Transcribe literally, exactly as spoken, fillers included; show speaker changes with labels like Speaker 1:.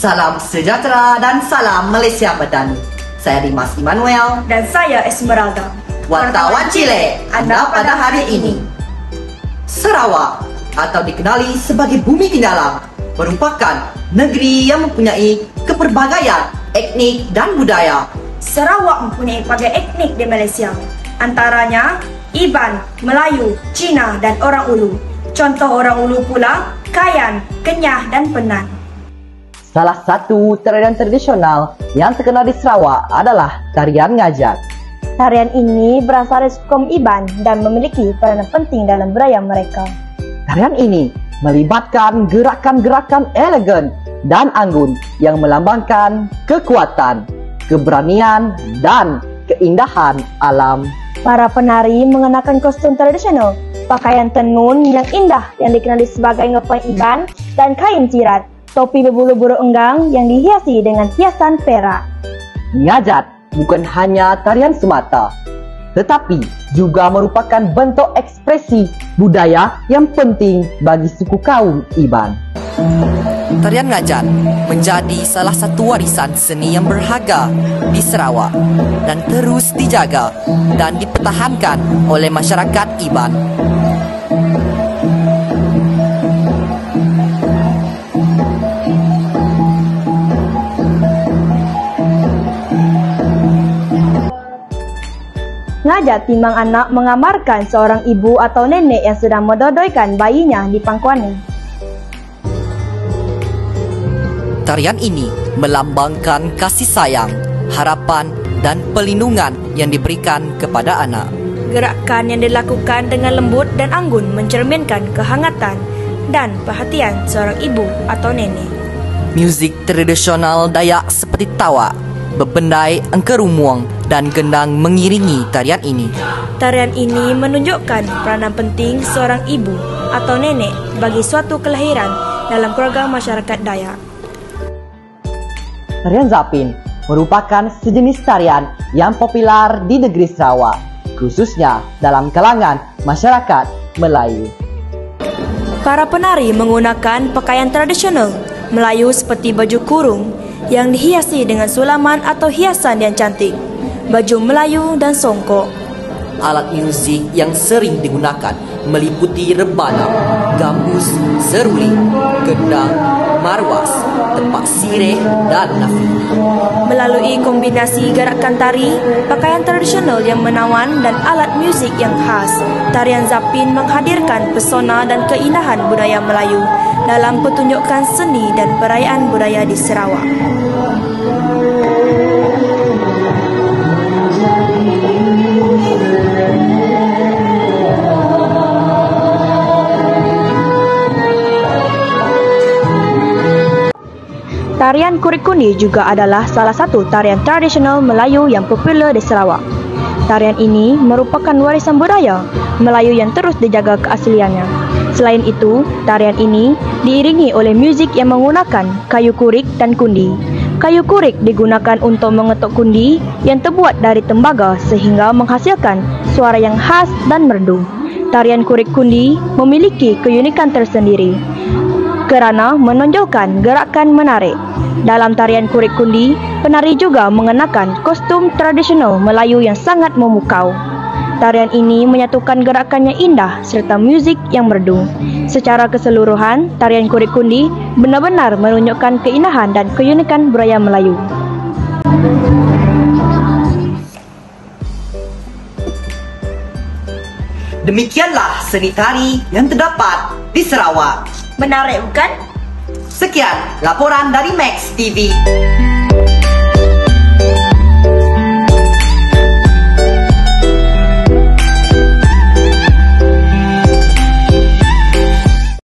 Speaker 1: Salam sejahtera dan salam Malaysia Madani. Saya Dimas Immanuel
Speaker 2: dan saya Esmeralda,
Speaker 1: wartawan Chile Anda pada hari ini. Sarawak atau dikenali sebagai Bumi Tinalang merupakan negeri yang mempunyai keperbagaian etnik dan budaya.
Speaker 2: Sarawak mempunyai pelbagai etnik di Malaysia, antaranya Iban, Melayu, Cina dan orang Ulu. Contoh orang Ulu pula Kayan, Kenyah dan Penan.
Speaker 3: Salah satu tarian tradisional yang terkenal di Sarawak adalah tarian ngajat.
Speaker 4: Tarian ini berasal dari suku Iban dan memiliki peranan penting dalam budaya mereka.
Speaker 3: Tarian ini melibatkan gerakan-gerakan elegan dan anggun yang melambangkan kekuatan, keberanian, dan keindahan alam.
Speaker 4: Para penari mengenakan kostum tradisional, pakaian tenun yang indah yang dikenali sebagai ngepeng Iban, dan kain cirat, topi berbulu-bulu enggang yang dihiasi dengan hiasan perak.
Speaker 3: Ngajat bukan hanya tarian semata, tetapi juga merupakan bentuk ekspresi budaya yang penting bagi suku kaum Iban.
Speaker 1: Tarian ngajat menjadi salah satu warisan seni yang berharga di Sarawak dan terus dijaga dan dipertahankan oleh masyarakat Iban.
Speaker 4: Ngajat timbang anak menggambarkan seorang ibu atau nenek yang sedang mendodoikan bayinya di pangkuannya.
Speaker 1: Tarian ini melambangkan kasih sayang, harapan, dan perlindungan yang diberikan kepada anak.
Speaker 2: Gerakan yang dilakukan dengan lembut dan anggun mencerminkan kehangatan dan perhatian seorang ibu atau nenek.
Speaker 1: Muzik tradisional Dayak seperti tawa, bebendai, engkerumuang, dan gendang mengiringi tarian ini.
Speaker 2: Tarian ini menunjukkan peranan penting seorang ibu atau nenek bagi suatu kelahiran dalam keluarga masyarakat Dayak.
Speaker 3: Tarian Zapin merupakan sejenis tarian yang populer di negeri Sarawak, khususnya dalam kalangan masyarakat Melayu.
Speaker 2: Para penari menggunakan pakaian tradisional Melayu seperti baju kurung yang dihiasi dengan sulaman atau hiasan yang cantik, baju Melayu dan songkok.
Speaker 1: Alat muzik yang sering digunakan meliputi rebana, gambus, seruling, gendang, marwas, tepak sirih, dan nafi.
Speaker 2: Melalui kombinasi gerakan tari, pakaian tradisional yang menawan dan alat muzik yang khas, tarian Zapin menghadirkan pesona dan keindahan budaya Melayu dalam pertunjukan seni dan perayaan budaya di Sarawak.
Speaker 4: Tarian Kurik Kundi juga adalah salah satu tarian tradisional Melayu yang popular di Sarawak. Tarian ini merupakan warisan budaya Melayu yang terus dijaga keasliannya. Selain itu, tarian ini diiringi oleh muzik yang menggunakan kayu kurik dan kundi. Kayu kurik digunakan untuk mengetuk kundi yang terbuat dari tembaga sehingga menghasilkan suara yang khas dan merdu. Tarian Kurik Kundi memiliki keunikan tersendiri kerana menonjolkan gerakan menarik. Dalam tarian Kurik Kundi, penari juga mengenakan kostum tradisional Melayu yang sangat memukau. Tarian ini menyatukan gerakannya indah serta muzik yang merdu. Secara keseluruhan, tarian Kurik Kundi benar-benar menunjukkan keindahan dan keunikan budaya Melayu.
Speaker 1: Demikianlah seni tari yang terdapat di Sarawak.
Speaker 2: Menarik bukan?
Speaker 1: Sekian laporan dari Max T V.